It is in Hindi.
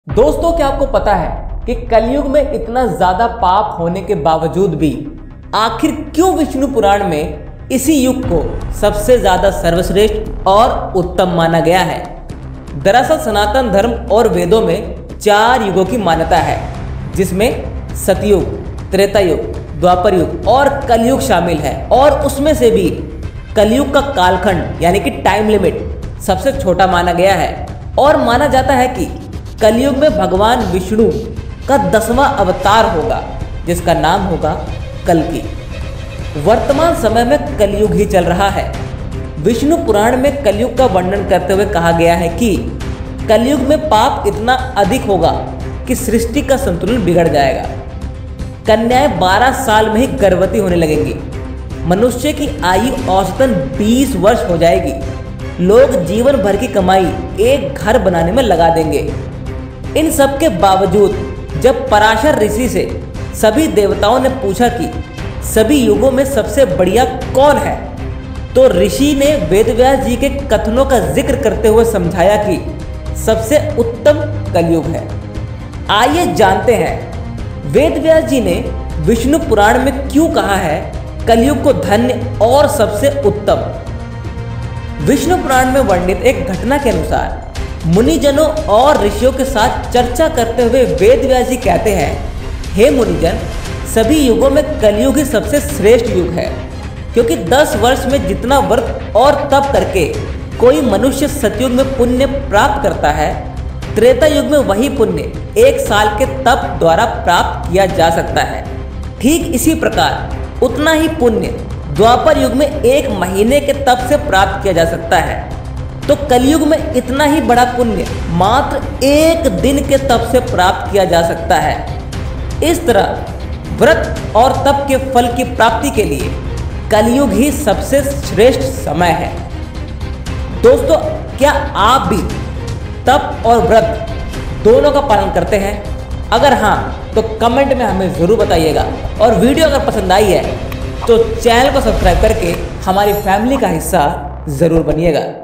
दोस्तों, क्या आपको पता है कि कलयुग में इतना ज्यादा पाप होने के बावजूद भी आखिर क्यों विष्णु पुराण में इसी युग को सबसे ज्यादा सर्वश्रेष्ठ और उत्तम माना गया है। दरअसल सनातन धर्म और वेदों में 4 युगों की मान्यता है, जिसमें सतयुग, त्रेता युग, द्वापर युग और कलयुग शामिल है। और उसमें से भी कलयुग का कालखंड यानी कि टाइम लिमिट सबसे छोटा माना गया है। और माना जाता है कि कलयुग में भगवान विष्णु का 10वां अवतार होगा, जिसका नाम होगा कल्कि। वर्तमान समय में कलयुग ही चल रहा है। विष्णु पुराण में कलयुग का वर्णन करते हुए कहा गया है कि कलयुग में पाप इतना अधिक होगा कि सृष्टि का संतुलन बिगड़ जाएगा। कन्याएं 12 साल में ही गर्भवती होने लगेंगी। मनुष्य की आयु औसतन 20 वर्ष हो जाएगी। लोग जीवन भर की कमाई एक घर बनाने में लगा देंगे। इन सब के बावजूद जब पराशर ऋषि से सभी देवताओं ने पूछा कि सभी युगों में सबसे बढ़िया कौन है, तो ऋषि ने वेदव्यास जी के कथनों का जिक्र करते हुए समझाया कि सबसे उत्तम कलयुग है। आइए जानते हैं वेदव्यास जी ने विष्णु पुराण में क्यों कहा है कलयुग को धन्य और सबसे उत्तम। विष्णु पुराण में वर्णित एक घटना के अनुसार मुनिजनों और ऋषियों के साथ चर्चा करते हुए वेदव्यास जी कहते हैं, हे मुनिजन, सभी युगों में कलयुग ही सबसे श्रेष्ठ युग है, क्योंकि 10 वर्ष में जितना व्रत और तप करके कोई मनुष्य सतयुग में पुण्य प्राप्त करता है, त्रेता युग में वही पुण्य 1 साल के तप द्वारा प्राप्त किया जा सकता है। ठीक इसी प्रकार उतना ही पुण्य द्वापर युग में 1 महीने के तप से प्राप्त किया जा सकता है। तो कलयुग में इतना ही बड़ा पुण्य मात्र 1 दिन के तप से प्राप्त किया जा सकता है। इस तरह व्रत और तप के फल की प्राप्ति के लिए कलयुग ही सबसे श्रेष्ठ समय है। दोस्तों, क्या आप भी तप और व्रत दोनों का पालन करते हैं? अगर हाँ, तो कमेंट में हमें ज़रूर बताइएगा। और वीडियो अगर पसंद आई है तो चैनल को सब्सक्राइब करके हमारी फैमिली का हिस्सा ज़रूर बनिएगा।